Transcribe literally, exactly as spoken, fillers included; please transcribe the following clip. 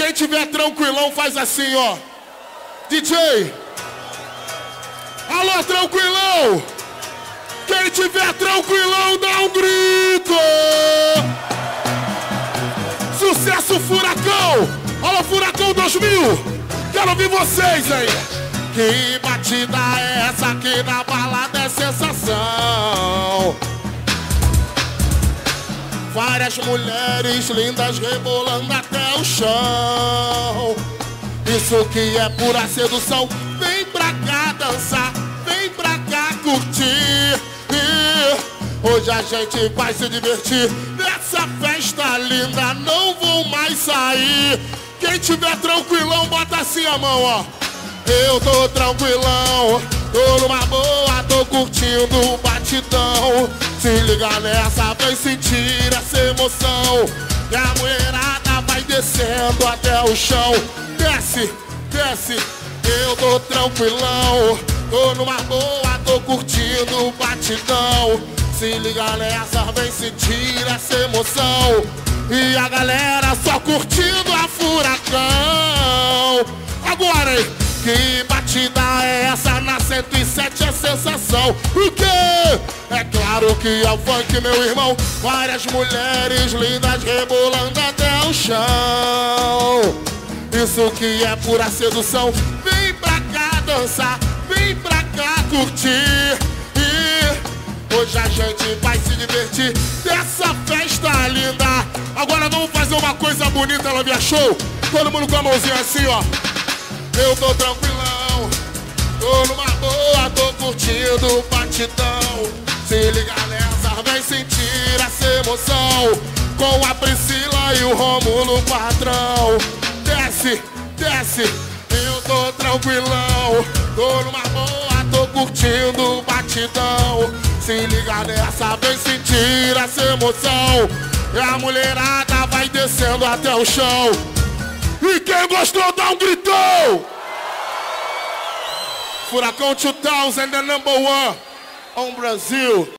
Quem tiver tranquilão faz assim, ó. D J. Alô, tranquilão. Quem tiver tranquilão, dá um grito. Sucesso Furacão. Alô, Furacão dois mil. Quero ouvir vocês aí. Que batida é essa aqui na balada? É sensação. Várias mulheres lindas rebolando até o chão. Isso que é pura sedução. Vem pra cá dançar, vem pra cá curtir. E hoje a gente vai se divertir nessa festa linda, não vou mais sair. Quem tiver tranquilão, bota assim a mão, ó. Eu tô tranquilão, tô numa boa, tô curtindo o batidão. Se liga nessa, vem sentir essa emoção. E a mulherada vai descendo até o chão. Desce, desce, eu tô tranquilão, tô numa boa, tô curtindo o batidão. Se liga nessa, vem sentir essa emoção. E a galera só curtindo a Furacão. Agora, hein? Que batida é essa na cento e sete? É sensação. O quê? É claro que é o funk, meu irmão. Várias mulheres lindas rebolando até o chão. Isso que é pura sedução. Vem pra cá dançar, vem pra cá curtir. E hoje a gente vai se divertir dessa festa linda. Agora vamos fazer uma coisa bonita, ela me achou. Todo mundo com a mãozinha assim, ó. Eu tô tranquilão, tô numa boa, tô curtindo o batidão. Se liga nessa, vem sentir essa emoção. Com a Priscila e o Rômulo patrão. Desce, desce, eu tô tranquilão, tô numa boa, tô curtindo o batidão. Se liga nessa, vem sentir essa emoção. E a mulherada vai descendo até o chão. E quem gostou, dá um gritão! Furacão dois mil, the number one on Brasil.